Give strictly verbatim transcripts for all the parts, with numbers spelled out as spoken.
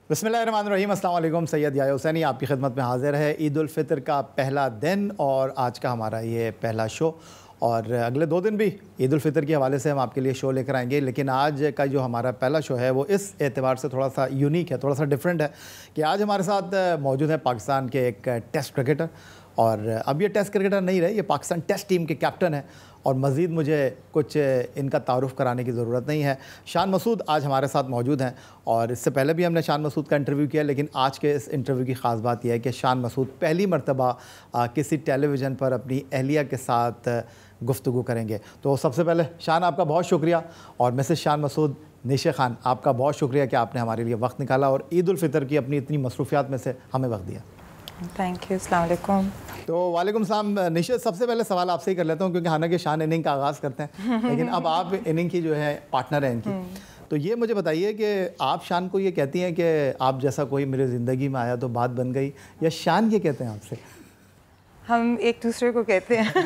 बिस्मिल्लाहिर्रहमानिर्रहीम, अस्सलाम वालेकुम। सैयद याह्या हुसैनी आपकी खिदमत में हाज़िर है। ईद उल फ़ितर का पहला दिन और आज का हमारा ये पहला शो, और अगले दो दिन भी ईद उल फ़ितर के हवाले से हम आपके लिए शो लेकर आएंगे। लेकिन आज का जो हमारा पहला शो है वो इस एतबार से थोड़ा सा यूनिक है, थोड़ा सा डिफरेंट है कि आज हमारे साथ मौजूद है पाकिस्तान के एक टेस्ट क्रिकेटर, और अब ये टेस्ट क्रिकेटर नहीं रहे, ये पाकिस्तान टेस्ट टीम के कैप्टन हैं। और मज़ीद मुझे कुछ इनका तारुफ़ कराने की ज़रूरत नहीं है। शान मसूद आज हमारे साथ मौजूद हैं, और इससे पहले भी हमने शान मसूद का इंटरव्यू किया, लेकिन आज के इस इंटरव्यू की ख़ास बात यह है कि शान मसूद पहली मरतबा किसी टेलीविज़न पर अपनी अहलिया के साथ गुफ्तगू करेंगे। तो सबसे पहले शान, आपका बहुत शुक्रिया, और मिसेस शान मसूद निशा खान, आपका बहुत शुक्रिया कि आपने हमारे लिए वक्त निकाला और ईद उल फ़ितर की अपनी इतनी मसरूफ़ियात में से हमें वक्त दिया। Thank you. अस्सलाम वालेकुम। तो वालेकुम सलाम। निशा, सबसे पहले सवाल आपसे ही कर लेता हूँ, क्योंकि हालांकि शान इनिंग का आगाज़ करते हैं लेकिन अब आप इनिंग की जो है पार्टनर हैं इनकी। तो ये मुझे बताइए कि आप शान को ये कहती हैं कि आप जैसा कोई मेरी ज़िंदगी में आया तो बात बन गई, या शान ये कहते हैं आपसे? हम एक दूसरे को कहते हैं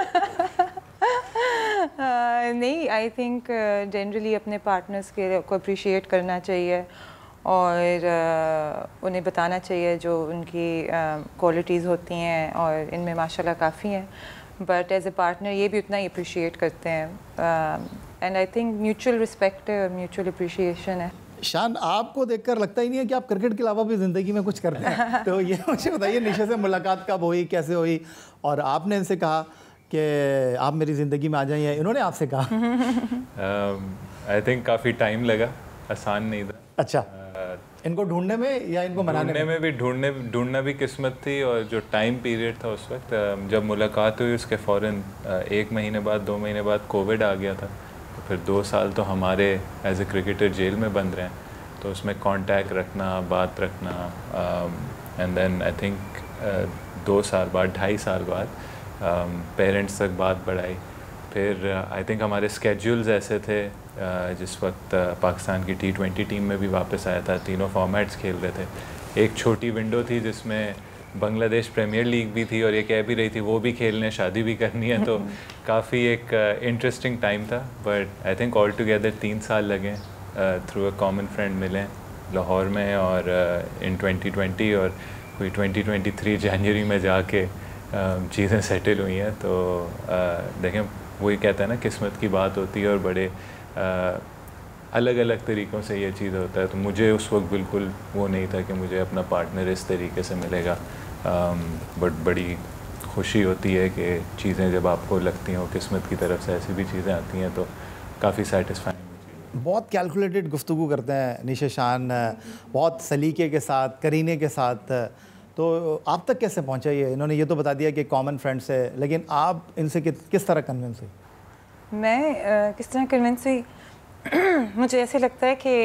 uh, नहीं, आई थिंक जनरली अपने पार्टनर्स के को अप्रिशिएट करना चाहिए और uh, उन्हें बताना चाहिए जो उनकी क्वालिटीज़ uh, होती हैं, और इनमें माशाल्लाह काफ़ी हैं, बट एज ए पार्टनर ये भी उतना ही अप्रिशिएट करते हैं। And I think mutual respect है और म्यूचुअल अप्रिशिएशन है। शान, आपको देखकर लगता ही नहीं है कि आप क्रिकेट के अलावा भी ज़िंदगी में कुछ करते हैं। तो ये मुझे बताइए, निशा से मुलाकात कब हुई, कैसे हुई, और आपने इनसे कहा कि आप मेरी ज़िंदगी में आ जाइए, इन्होंने आपसे कहा? आई थिंक काफ़ी टाइम लगा, आसान नहीं था। अच्छा, इनको ढूंढने में या इनको मनाने में? में भी ढूंढने ढूंढना भी किस्मत थी, और जो टाइम पीरियड था उस वक्त जब मुलाकात हुई उसके फ़ौरन एक महीने बाद दो महीने बाद कोविड आ गया था। तो फिर दो साल तो हमारे एज ए क्रिकेटर जेल में बंद रहे हैं, तो उसमें कांटेक्ट रखना, बात रखना, एंड देन आई थिंक दो साल बाद ढाई साल बाद पेरेंट्स तक बात बढ़ाई। फिर आई थिंक हमारे स्केड्यूल्स ऐसे थे, uh, जिस वक्त uh, पाकिस्तान की टी ट्वेंटी टीम में भी वापस आया था, तीनों फॉर्मेट्स खेल रहे थे। एक छोटी विंडो थी जिसमें बांग्लादेश प्रीमियर लीग भी थी, और ये कह भी रही थी वो भी खेलने, शादी भी करनी है, तो काफ़ी एक इंटरेस्टिंग uh, टाइम था। But I think altogether तीन साल लगे, थ्रू अ कॉमन फ्रेंड मिले लाहौर में, और इन ट्वेंटी ट्वेंटी और कोई ट्वेंटी ट्वेंटी थ्री जनवरी में जाके uh, चीज़ें सेटल हुई हैं। तो uh, देखें, वही कहता है ना, किस्मत की बात होती है, और बड़े आ, अलग अलग तरीक़ों से ये चीज़ होता है। तो मुझे उस वक्त बिल्कुल वो नहीं था कि मुझे अपना पार्टनर इस तरीके से मिलेगा, बट बड़ी खुशी होती है कि चीज़ें जब आपको लगती हैं, किस्मत की तरफ से ऐसी भी चीज़ें आती हैं, तो काफ़ी सेटिस्फाइंग। बहुत कैलकुलेटेड गुफ्तगू करते हैं निशा शान, बहुत सलीके के साथ, करीने के साथ। तो आप तक कैसे पहुँचा ये? इन्होंने ये तो बता दिया कि कॉमन फ्रेंड्स है, लेकिन आप इनसे कि, किस तरह कन्विंस हुई? मैं uh, किस तरह कन्विंस हुई मुझे ऐसे लगता है कि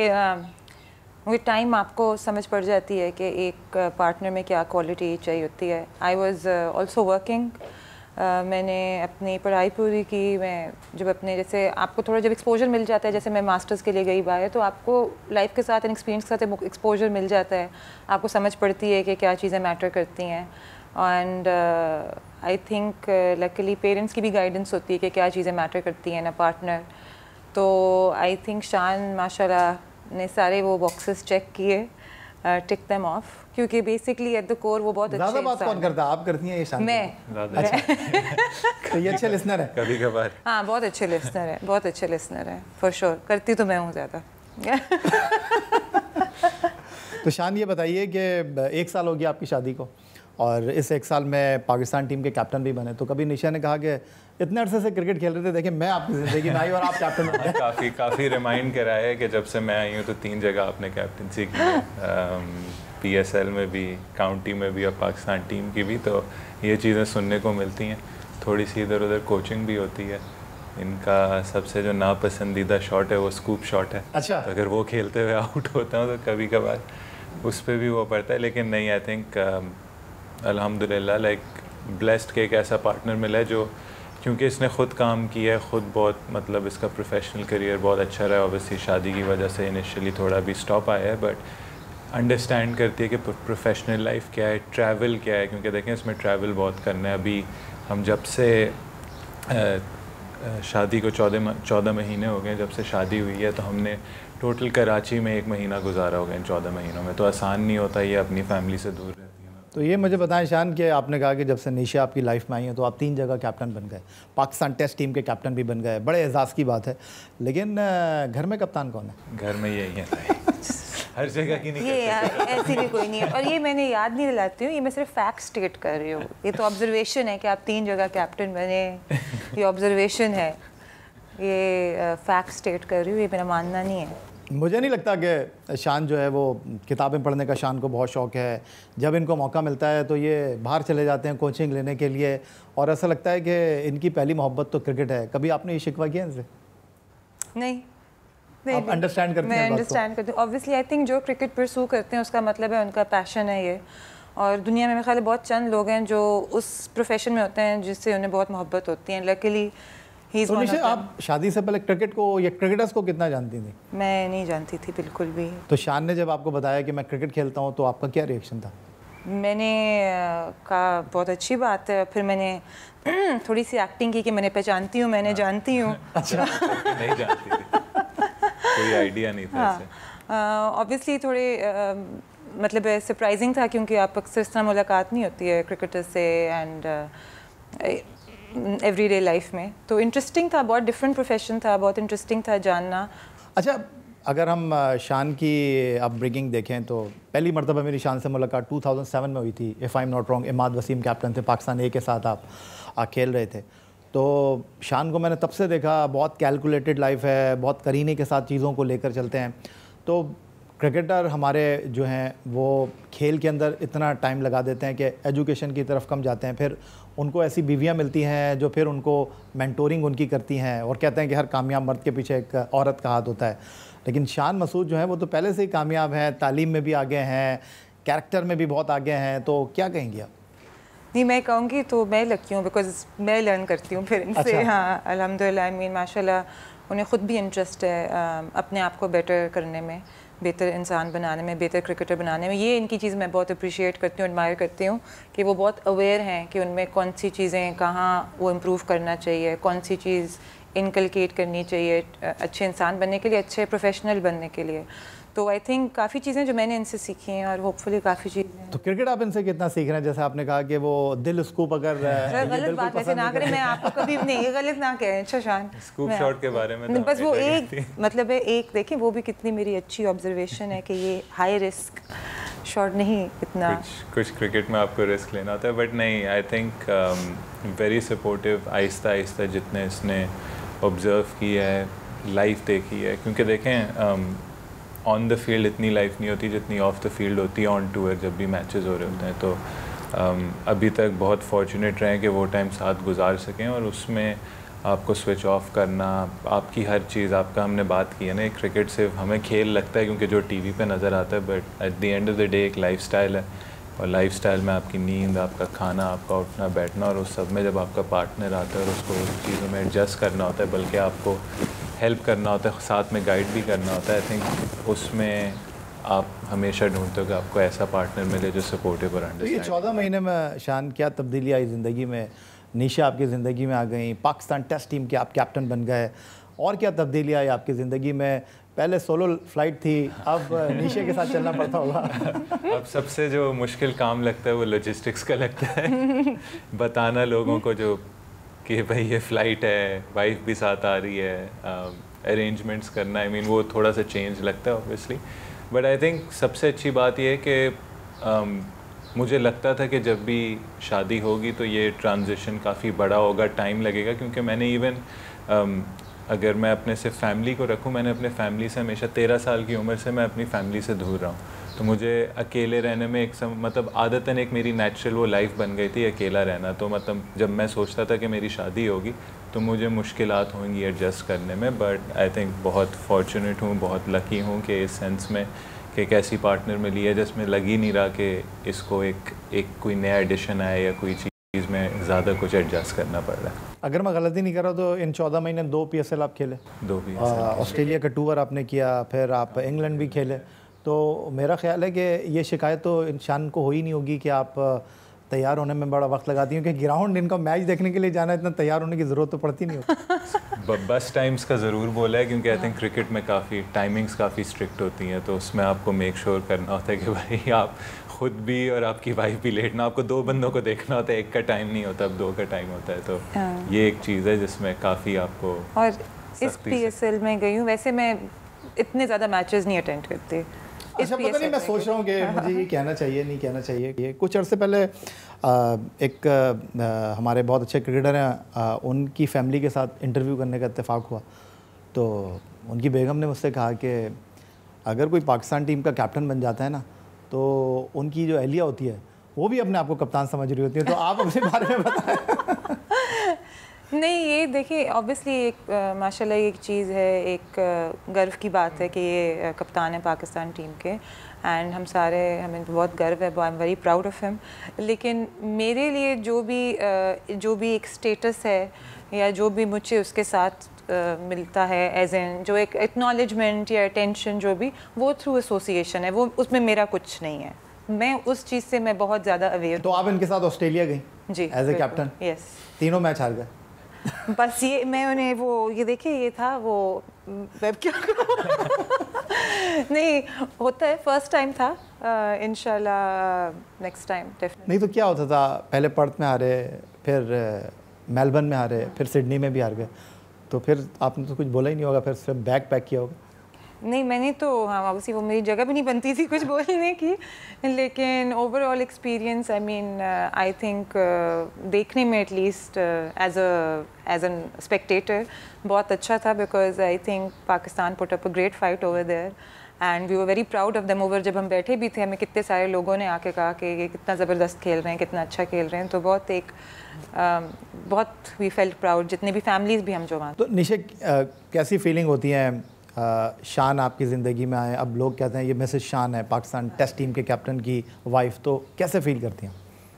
विद uh, टाइम आपको समझ पड़ जाती है कि एक पार्टनर uh, में क्या क्वालिटी चाहिए होती है। आई वॉज़ ऑल्सो वर्किंग, मैंने अपनी पढ़ाई पूरी की। मैं जब अपने, जैसे आपको थोड़ा जब एक्सपोजर मिल जाता है, जैसे मैं मास्टर्स के लिए गई बाहर, तो आपको लाइफ के साथ, एक्सपीरियंस के साथ एक्सपोजर मिल जाता है, आपको समझ पड़ती है कि क्या चीज़ें मैटर करती हैं। And I think luckily parents की भी गाइडेंस होती है कि क्या चीज़ें मैटर करती हैं ना पार्टनर। तो आई थिंक शान माशाल्लाह ने सारे वो बॉक्सेस चेक किए, टिक देम ऑफ, क्योंकि बेसिकली एट द कोर वो बहुत अच्छे। ज़्यादा बात कौन करता है, आप करती हैं ये शान? मैं। अच्छा। तो ये अच्छे लिसनर है कभी कभार। हाँ, बहुत अच्छे लिसनर है, बहुत अच्छे लिसनर है, फॉर श्योर। करती तो मैं हूँ ज़्यादा। तो शान, ये बताइए कि एक साल हो गया आपकी शादी को, और इस एक साल में पाकिस्तान टीम के कैप्टन भी बने। तो कभी निशा ने कहा कि इतने अरसे से क्रिकेट खेल रहे थे, देखिए मैं आपकी ज़िंदगी में आई और आप कैप्टन बने? काफ़ी काफ़ी रिमाइंड कराया है कि जब से मैं आई हूँ तो तीन जगह आपने कैप्टनसी की है, पी एस एल में भी, काउंटी में भी, और पाकिस्तान टीम की भी। तो ये चीज़ें सुनने को मिलती हैं। थोड़ी सी इधर उधर कोचिंग भी होती है। इनका सबसे जो नापसंदीदा शॉट है वो स्कूप शॉट है। अच्छा। तो अगर वो खेलते हुए आउट होता हूँ तो कभी कभार उस पर भी वो पड़ता है। लेकिन नहीं, आई थिंक अल्हम्दुलिल्लाह लाइक ब्लेस्ड के एक ऐसा पार्टनर मिला है जो, क्योंकि इसने ख़ुद काम किया है, ख़ुद बहुत, मतलब इसका प्रोफेशनल करियर बहुत अच्छा रहा है। ऑब्वियसली शादी की वजह से इनिशियली थोड़ा भी स्टॉप आया है, बट अंडरस्टैंड करती है कि प्रोफेशनल लाइफ क्या है, ट्रैवल क्या है, क्योंकि देखें इसमें ट्रैवल बहुत करना है। अभी हम जब से आ, शादी को चौदह चौदह महीने हो गए जब से शादी हुई है, तो हमने टोटल कराची में एक महीना गुजारा होगा इन चौदह महीनों में, तो आसान नहीं होता ये अपनी फैमिली से दूर रहती है। तो ये मुझे बताएं शान कि आपने कहा कि जब से निशा आपकी लाइफ में आई है तो आप तीन जगह कैप्टन बन गए, पाकिस्तान टेस्ट टीम के कैप्टन भी बन गए, बड़े एजाज़ की बात है। लेकिन घर में कप्तान कौन है? घर में यही है हर जगह की नहीं ये ऐसी भी कोई नहीं है, और ये मैंने याद नहीं दिलाती हूँ, ये मैं सिर्फ फैक्ट स्टेट कर रही हूँ। ये तो ऑब्जर्वेशन है कि आप तीन जगह कैप्टन बने, ये ऑब्जर्वेशन है, ये फैक्ट स्टेट कर रही हूँ, ये मेरा मानना नहीं है। मुझे नहीं लगता कि शान जो है वो किताबें पढ़ने का शान को बहुत शौक़ है। जब इनको मौका मिलता है तो ये बाहर चले जाते हैं कोचिंग लेने के लिए, और ऐसा लगता है कि इनकी पहली मोहब्बत तो क्रिकेट है। कभी आपने ये शिकवा किया इनसे? नहीं, आप अंडरस्टैंड करते हैं? मैं अंडरस्टैंड करती हूँ। ऑब्वियसली आई थिंक जो क्रिकेट परसू करते हैं उसका मतलब है उनका पैशन है ये, और दुनिया में मेरे ख्याल बहुत चंद लोग हैं जो उस प्रोफेशन में होते हैं जिससे उन्हें बहुत मोहब्बत होती है। Luckily he is one of them. आप शादी से पहले क्रिकेट को या क्रिकेटर्स को कितना जानती थी? मैं नहीं जानती थी बिल्कुल भी। तो शान ने जब आपको बताया कि मैं क्रिकेट खेलता हूँ तो आपका क्या रिएक्शन था? मैंने कहा बहुत अच्छी बात है, फिर मैंने थोड़ी सी एक्टिंग की कि मैंने पहचानती हूँ, मैंने जानती हूँ। अच्छा नहीं जानती थी, कोई आइडिया नहीं था ऐसे। ऑब्वियसली थोड़े uh, मतलब सरप्राइजिंग था क्योंकि आप अक्सर इस तरह मुलाकात नहीं होती है क्रिकेटर से एंड एवरीडे लाइफ में, तो इंटरेस्टिंग था, बहुत डिफरेंट प्रोफेशन था, बहुत इंटरेस्टिंग था जानना। अच्छा, अगर हम शान की अपब्रिंगिंग देखें तो पहली मरतबा मेरी शान से मुलाकात टू थाउजेंड सेवन में हुई थी, if I am not wrong. Imad Wasim captain थे, पाकिस्तान ए के साथ आप, आप खेल रहे थे। तो शान को मैंने तब से देखा, बहुत कैलकुलेटेड लाइफ है, बहुत करीने के साथ चीज़ों को लेकर चलते हैं। तो क्रिकेटर हमारे जो हैं वो खेल के अंदर इतना टाइम लगा देते हैं कि एजुकेशन की तरफ कम जाते हैं। फिर उनको ऐसी बीवियां मिलती हैं जो फिर उनको मेंटोरिंग उनकी करती हैं, और कहते हैं कि हर कामयाब मर्द के पीछे एक औरत का हाथ होता है। लेकिन शान मसूद जो है वो तो पहले से ही कामयाब हैं, तालीम में भी आगे हैं, कैरेक्टर में भी बहुत आगे हैं, तो क्या कहेंगे आप? नहीं, मैं कहूँगी तो मैं लकी हूँ बिकॉज मैं लर्न करती हूँ फिर इनसे। अच्छा। हाँ अल्हम्दुलिल्लाह, आई मीन माशाल्लाह उन्हें ख़ुद भी इंटरेस्ट है अपने आप को बेटर करने में, बेहतर इंसान बनाने में, बेहतर क्रिकेटर बनाने में। ये इनकी चीज़ मैं बहुत अप्रिशिएट करती हूँ, एडमायर करती हूँ कि वो बहुत अवेयर हैं कि उनमें कौन सी चीज़ें कहाँ वो इम्प्रूव करना चाहिए, कौन सी चीज़ इनकलकेट करनी चाहिए अच्छे इंसान बनने के लिए, अच्छे प्रोफेशनल बनने के लिए। तो आई थिंक काफ़ी चीज़ें जो मैंने इनसे सीखी हैं और होपफुली काफ़ी चीज़ें। तो क्रिकेट आप इनसे कितना सीख रहे हैं? जैसे आपने कहा कि वो दिल स्कूप अगर गलत बात वैसे ना करें, मैं आपको कभी नहीं ये गलत ना कहें। अच्छा शान, स्कूप शॉट के बारे में बस वो एक मतलब है, एक देखें वो भी कितनी मेरी अच्छी ऑब्जर्वेशन है कि ये हाई रिस्क शॉट नहीं इतना। कुछ कुछ क्रिकेट में आपको रिस्क लेना होता है, बट नहीं, I think very supportive. Aahista Aahista जितने इसने ऑब्ज़र्व किया है, लाइफ देखी है, क्योंकि देखें ऑन द फील्ड इतनी लाइफ नहीं होती जितनी ऑफ द फील्ड होती है ऑन टूर, जब भी मैचेस हो रहे होते हैं। तो um, अभी तक बहुत फॉर्चुनेट रहे कि वो टाइम साथ गुजार सकें, और उसमें आपको स्विच ऑफ करना, आपकी हर चीज़, आपका हमने बात की है ना, क्रिकेट सिर्फ हमें खेल लगता है क्योंकि जो टीवी पे नज़र आता है, but at the end of the day एक लाइफस्टाइल है, और लाइफस्टाइल में आपकी नींद, आपका खाना, आपका उठना बैठना, और उस सब में जब आपका पार्टनर आता है और उसको उस चीज़ों में एडजस्ट करना होता है, बल्कि आपको हेल्प करना होता है, साथ में गाइड भी करना होता है, आई थिंक उसमें आप हमेशा ढूंढते हो कि आपको ऐसा पार्टनर मिले जो सपोर्टिव और अंडरस्टैंडिंग। तो ये चौदह महीने में शान क्या तब्दीली आई ज़िंदगी में? निशा आपकी ज़िंदगी में आ गई, पाकिस्तान टेस्ट टीम के आप कैप्टन बन गए, और क्या तब्दीली आई आपकी ज़िंदगी में? पहले सोलो फ्लाइट थी, अब निशा के साथ चलना पड़ता होगा। अब सबसे जो मुश्किल काम लगता है वो लॉजिस्टिक्स का लगता है बताना लोगों को जो कि भाई ये फ़्लाइट है, वाइफ भी साथ आ रही है, अरेंजमेंट्स uh, करना, आई I मीन mean, वो थोड़ा सा चेंज लगता है ऑब्वियसली। बट आई थिंक सबसे अच्छी बात ये है कि um, मुझे लगता था कि जब भी शादी होगी तो ये ट्रांजिशन काफ़ी बड़ा होगा, टाइम लगेगा, क्योंकि मैंने इवन um, अगर मैं अपने से फैमिली को रखूं, मैंने अपने फैमिली से हमेशा तेरह साल की उम्र से मैं अपनी फैमिली से दूर रहा हूँ। तो मुझे अकेले रहने में एक सम मतलब आदतन एक मेरी नेचुरल वो लाइफ बन गई थी अकेला रहना। तो मतलब जब मैं सोचता था कि मेरी शादी होगी तो मुझे मुश्किलात होंगी एडजस्ट करने में, बट आई थिंक बहुत फॉर्चुनेट हूँ, बहुत लकी हूँ कि इस सेंस में कि एक ऐसी पार्टनर मिली है जिसमें लग ही नहीं रहा कि इसको एक एक कोई नया एडिशन आए या कोई चीज़ में ज़्यादा कुछ एडजस्ट करना पड़ रहा है। अगर मैं गलती नहीं कर रहा तो इन चौदह महीने दो पी एस एल आप खेले, दो पी एस एल ऑस्ट्रेलिया का टूर आपने किया, फिर आप इंग्लैंड भी खेले। तो मेरा ख्याल है कि ये शिकायत तो इंसान को हो ही नहीं होगी कि आप तैयार होने में बड़ा वक्त लगाती हैं कि ग्राउंड इनका मैच देखने के लिए जाना इतना तैयार होने की ज़रूरत तो पड़ती नहीं होती। बस टाइम्स का ज़रूर बोला है क्योंकि आई थिंक क्रिकेट में काफ़ी टाइमिंग्स काफ़ी स्ट्रिक्ट होती हैं, तो उसमें आपको मेक श्योर sure करना होता है कि भाई आप खुद भी और आपकी वाइफ भी लेटना, आपको दो बंदों को देखना होता है, एक का टाइम नहीं होता, अब दो का टाइम होता है। तो हाँ। ये एक चीज़ है जिसमें काफ़ी आपको। और इस पी एस एल में गई हूँ, वैसे मैं इतने ज़्यादा मैचेस नहीं अटेंड करती। अच्छा, पता नहीं, मैं सोच रहा हूँ कि मुझे ये कहना चाहिए नहीं कहना चाहिए। ये कुछ अर्से पहले एक हमारे बहुत अच्छे क्रिकेटर हैं, उनकी फैमिली के साथ इंटरव्यू करने का इत्तेफाक हुआ, तो उनकी बेगम ने मुझसे कहा कि अगर कोई पाकिस्तान टीम का कैप्टन बन जाता है ना, तो उनकी जो अहलिया होती है वो भी अपने आप को कप्तान समझ रही होती है। तो आप अपने बारे में बताएं। नहीं, ये देखिए ऑब्वियसली एक माशाल्लाह एक चीज़ है, एक uh, गर्व की बात है कि ये uh, कप्तान है पाकिस्तान टीम के, एंड हम सारे, हमें बहुत गर्व है, I am very proud of him. लेकिन मेरे लिए जो भी uh, जो भी एक स्टेटस है या जो भी मुझे उसके साथ Uh, मिलता है एज एन जो एक एक्नॉलेजमेंट या अटेंशन, जो भी वो थ्रू एसोसिएशन है, वो उसमें मेरा कुछ नहीं है। मैं उस चीज़ से मैं बहुत ज़्यादा अवेयर। तो आप इनके साथ ऑस्ट्रेलिया गई जी एज ए कैप्टन? यस। तीनों मैच हार गए। बस ये मैं उन्हें वो ये देखिए ये था वो वेब क्या नहीं होता है, फर्स्ट टाइम था, इंशाल्लाह नेक्स्ट टाइम डेफिनेटली। नहीं तो क्या होता था, पहले पर्थ में हारे, फिर मेलबर्न में हारे, फिर सिडनी में भी हार गए, तो फिर आपने तो कुछ बोला ही नहीं होगा, फिर सिर्फ बैग पैक किया होगा? नहीं, मैंने तो हाँ ऑब्वियसली वो मेरी जगह भी नहीं बनती थी कुछ बोलने की, लेकिन overall experience I mean I think देखने में at least as a as an spectator बहुत अच्छा था, because I think Pakistan put up a great fight over there and we were very proud of them. Over जब हम बैठे भी थे, हमें कितने सारे लोगों ने आके कहा कि ये कितना ज़बरदस्त खेल रहे हैं, कितना अच्छा खेल रहे हैं, तो बहुत एक uh, बहुत वी फेल्ट प्राउड, जितने भी फैमिलीज़ भी हम जो वहाँ। तो निशा, कैसी फीलिंग होती है शान आपकी ज़िंदगी में आए? अब लोग कहते हैं ये मिसेस शान है, पाकिस्तान टेस्ट टीम के कैप्टन की वाइफ, तो कैसे फील करती हैं?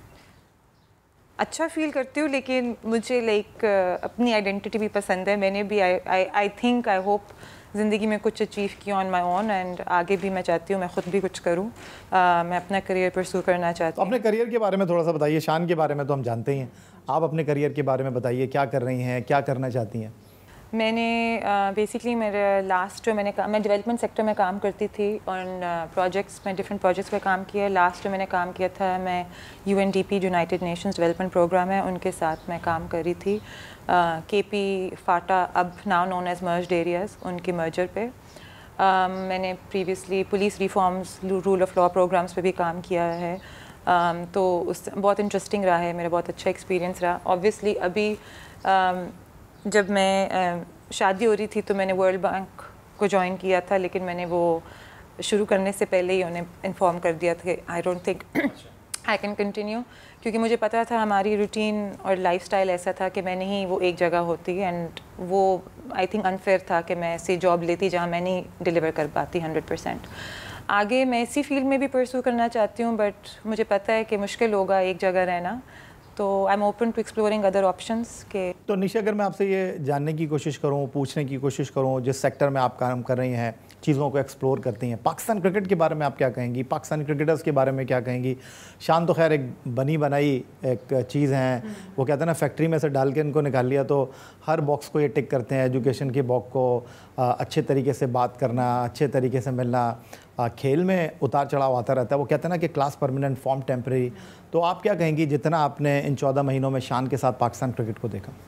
अच्छा फील करती हूँ, लेकिन मुझे लाइक अपनी आइडेंटिटी भी पसंद है। मैंने भी आई आई थिंक आई होप ज़िंदगी में कुछ अचीव किया ऑन माई ओन, एंड आगे भी मैं चाहती हूँ मैं ख़ुद भी कुछ करूँ, मैं अपना करियर परस्यू करना चाहती हूँ। अपने करियर के बारे में थोड़ा सा बताइए। शान के बारे में तो हम जानते ही हैं, आप अपने करियर के बारे में बताइए, क्या कर रही हैं, क्या करना चाहती हैं? मैंने बेसिकली uh, मेरे लास्ट जो मैंने मैं डेवलपमेंट सेक्टर में काम करती थी ऑन प्रोजेक्ट्स में, डिफरेंट प्रोजेक्ट्स पे काम किया। लास्ट जो मैंने काम किया था, मैं U N D P United Nations Development Programme है, उनके साथ मैं काम कर रही थी। के पी फाटा, अब now known as merged areas, उनके मर्जर पे। uh, मैंने previously police reforms, rule of law programmes पे भी काम किया है, um, तो उस बहुत इंटरेस्टिंग रहा है, मेरा बहुत अच्छा एक्सपीरियंस रहा। ऑब्वियसली अभी um, जब मैं शादी हो रही थी तो मैंने वर्ल्ड बैंक को ज्वाइन किया था, लेकिन मैंने वो शुरू करने से पहले ही उन्हें इन्फॉर्म कर दिया था कि I don't think I can continue, क्योंकि मुझे पता था हमारी रूटीन और लाइफस्टाइल ऐसा था कि मैं नहीं वो एक जगह होती, एंड वो आई थिंक अनफेयर था कि मैं ऐसी जॉब लेती जहाँ मैं नहीं डिलीवर कर पाती हंड्रेड परसेंट। आगे मैं इसी फील्ड में भी परस्यू करना चाहती हूँ, बट मुझे पता है कि मुश्किल होगा एक जगह रहना, तो I am open to exploring other options के। तो निशा, अगर मैं आपसे ये जानने की कोशिश करूँ, पूछने की कोशिश करूँ, जिस सेक्टर में आप काम कर रही हैं, चीज़ों को एक्सप्लोर करती हैं, पाकिस्तान क्रिकेट के बारे में आप क्या कहेंगी, पाकिस्तानी क्रिकेटर्स के बारे में क्या कहेंगी? शान तो खैर एक बनी बनाई एक चीज़ हैं, वो कहते हैं ना फैक्ट्री में से डाल के इनको निकाल लिया, तो हर बॉक्स को ये टिक करते हैं, एजुकेशन के बॉक्स को, अच्छे तरीके से बात करना, अच्छे तरीके से मिलना, खेल में उतार चढ़ाव आता रहता है। वो कहते हैं ना कि क्लास परमानेंट, फॉर्म टेम्परेरी। तो आप क्या कहेंगी, जितना आपने इन चौदह महीनों में शान के साथ पाकिस्तान क्रिकेट को देखा?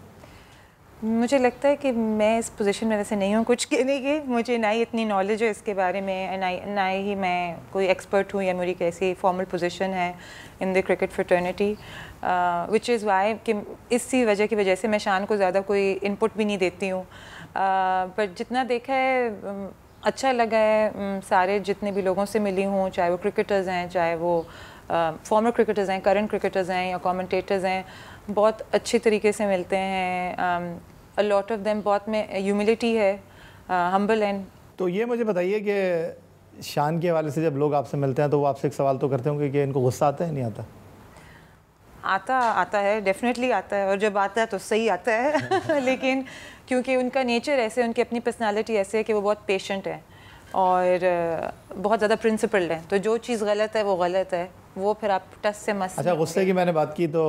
मुझे लगता है कि मैं इस पोजीशन में वैसे नहीं हूँ कुछ कहने की, मुझे ना ही इतनी नॉलेज है इसके बारे में, ना ना ही मैं कोई एक्सपर्ट हूँ या मेरी कैसी फॉर्मल पोजीशन है in the cricket fraternity, which is why कि इसी वजह की वजह से मैं शान को ज़्यादा कोई इनपुट भी नहीं देती हूँ। बट जितना देखा है अच्छा लगा है, सारे जितने भी लोगों से मिली हूँ, चाहे वो क्रिकेटर्स हैं, चाहे वो फॉर्मर क्रिकेटर्स हैं, करंट क्रिकेटर्स हैं या कमेंटेटर्स हैं, बहुत अच्छे तरीके से मिलते हैं। अ लॉट ऑफ देम बहुत में ह्यूमिलिटी है, हम्बल एंड। तो ये मुझे बताइए कि शान के हवाले से जब लोग आपसे मिलते हैं तो वो आपसे एक सवाल तो करते होंगे कि इनको गुस्सा आता है नहीं आता? आता आता है, डेफिनेटली आता है, और जब आता है तो सही आता है लेकिन क्योंकि उनका नेचर ऐसे, उनकी अपनी पर्सनालिटी ऐसे है कि वो बहुत पेशेंट है और बहुत ज़्यादा प्रिंसिपल्ड है, तो जो चीज़ गलत है वो गलत है, वो फिर आप टस से मस। अच्छा, गुस्से की मैंने बात की तो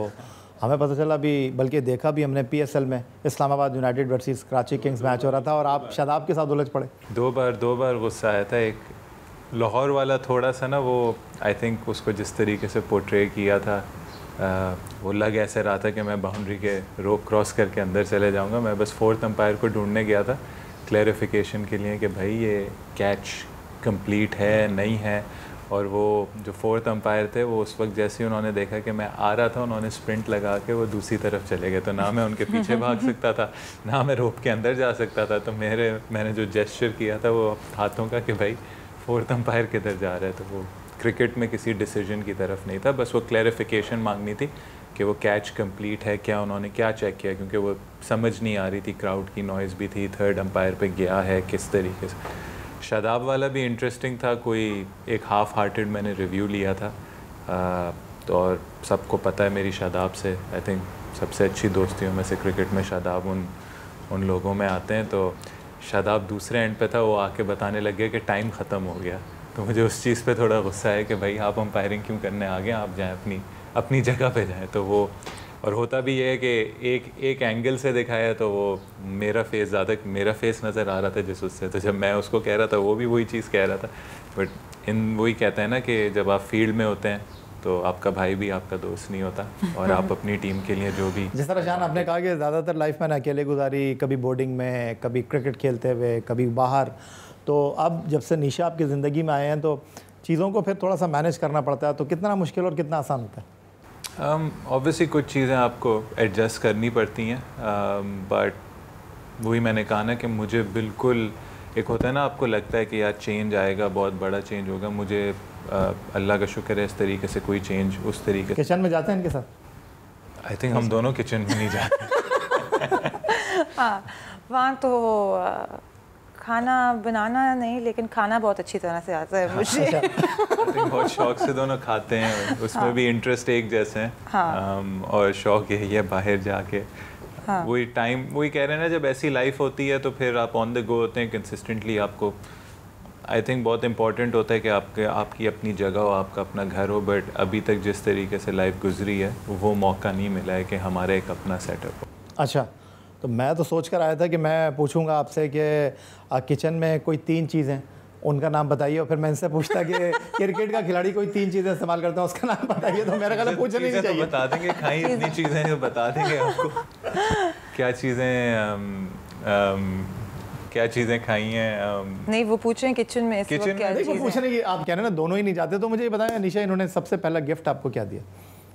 हमें पता चला भी, बल्कि देखा भी हमने पीएसएल में Islamabad United versus Karachi Kings match हो रहा था और आप शादाब के साथ उलझ पड़े। दो बार दो बार गुस्सा आया था। एक लाहौर वाला थोड़ा सा ना, वो आई थिंक उसको जिस तरीके से पोर्ट्रे किया था, आ, वो लग ऐसे रहा था कि मैं बाउंड्री के रोक क्रॉस करके अंदर चले जाऊंगा। मैं बस फोर्थ अंपायर को ढूंढने गया था क्लैरिफिकेशन के लिए कि भाई ये कैच कंप्लीट है नहीं है। और वो जो फोर्थ अंपायर थे वो उस वक्त जैसे ही उन्होंने देखा कि मैं आ रहा था, उन्होंने स्प्रिंट लगा के वो दूसरी तरफ चले गए। तो ना मैं उनके पीछे भाग सकता था, ना मैं रोप के अंदर जा सकता था। तो मेरे मैंने जो जेस्चर किया था वो हाथों का कि भाई फोर्थ अंपायर किधर जा रहा है। तो वो क्रिकेट में किसी डिसीजन की तरफ नहीं था, बस वो क्लैरिफिकेशन मांगनी थी कि वो कैच कंप्लीट है क्या, उन्होंने क्या चेक किया, क्योंकि वो समझ नहीं आ रही थी, क्राउड की नॉइज़ भी थी, थर्ड अंपायर पे गया है किस तरीके से। शादाब वाला भी इंटरेस्टिंग था, कोई एक हाफ हार्टेड मैंने रिव्यू लिया था। आ, तो और सबको पता है मेरी शादाब से, आई थिंक सबसे अच्छी दोस्तियों में से क्रिकेट में शादाब उन उन लोगों में आते हैं। तो शादाब दूसरे एंड पे था, वो आके बताने लग गया कि टाइम ख़त्म हो गया। तो मुझे उस चीज़ पे थोड़ा गुस्सा है कि भाई आप अंपायरिंग क्यों करने आ गए, आप जाएँ अपनी अपनी जगह पे जाएँ। तो वो और होता भी ये है कि एक एक एंगल से दिखाया तो वो मेरा फेस ज़्यादा मेरा फेस नज़र आ रहा था जिस उससे। तो जब मैं उसको कह रहा था वो भी वही चीज़ कह रहा था। बट इन वही कहते हैं ना कि जब आप फील्ड में होते हैं तो आपका भाई भी आपका दोस्त नहीं होता, और आप अपनी टीम के लिए जो भी, जिस तरह शान आपने कहा कि ज़्यादातर लाइफ मैंने अकेले गुजारी, कभी बोर्डिंग में, कभी क्रिकेट खेलते हुए, कभी बाहर। तो अब जब से निशा आपकी ज़िंदगी में आए हैं तो चीज़ों को फिर थोड़ा सा मैनेज करना पड़ता है, तो कितना मुश्किल और कितना आसान होता है? ऑब्वियसली um, कुछ चीज़ें आपको एडजस्ट करनी पड़ती हैं, बट um, वही मैंने कहा ना कि मुझे बिल्कुल एक होता है ना, आपको लगता है कि यार चेंज आएगा, बहुत बड़ा चेंज होगा। मुझे uh, अल्लाह का शुक्र है इस तरीके से कोई चेंज उस तरीके से। किचन में जाते हैं इनके साथ? आई थिंक हम दोनों किचन में नहीं जाते। हाँ, वहाँ तो खाना बनाना नहीं, लेकिन खाना बहुत अच्छी तरह से आता है मुझे। आई थिंक बहुत शौक से दोनों खाते हैं, उसमें हाँ। भी इंटरेस्ट एक जैसे हैं। हाँ। um, और शौक यही है बाहर जाके। हाँ। वही टाइम वही कह रहे हैं ना, जब ऐसी लाइफ होती है तो फिर आप ऑन द गो होते हैं कंसिस्टेंटली। आपको आई थिंक बहुत इंपॉर्टेंट होता है कि आपके आपकी अपनी जगह हो, आपका अपना घर हो। बट अभी तक जिस तरीके से लाइफ गुजरी है वो मौका नहीं मिला है कि हमारा एक अपना सेटअप हो। अच्छा, तो मैं तो सोच कर आया था कि मैं पूछूंगा आपसे कि किचन में कोई तीन चीज़ें, उनका नाम बताइए, और फिर मैं इनसे पूछता कि क्रिकेट का खिलाड़ी कोई तीन चीज़ें इस्तेमाल करता है उसका नाम बताइए। तो मेरा ख्याल पूछना नहीं चाहिए। तो बता देंगे, खाई इतनी चीज़ें बता देंगे आपको क्या चीज़ें क्या चीज़ें खाई हैं। नहीं, वो पूछें किचन में किचन क्या नहीं, वो पूछने की आप कह रहे हैं ना दोनों ही नहीं जाते। तो मुझे ये बताया निशा, इन्होंने सबसे पहला गिफ्ट आपको क्या दिया?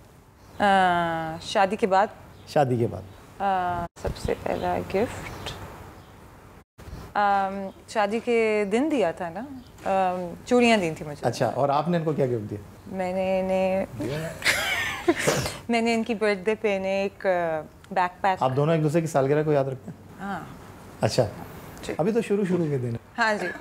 आ, शादी के बाद। शादी के बाद आ, सबसे पहला गिफ्ट Um, शादी के दिन दिया था ना, um, चूड़ियाँ दी थी मुझे। अच्छा, और आपने इनको क्या गिफ्ट दिया? मैंने इन्हें मैंने इनकी बर्थडे पे इन्हें एक बैकपैक। आप दोनों एक दूसरे की सालगिरह को याद रखते हैं? हाँ। अच्छा, अभी तो शुरू शुरू के दिन। हाँ जी।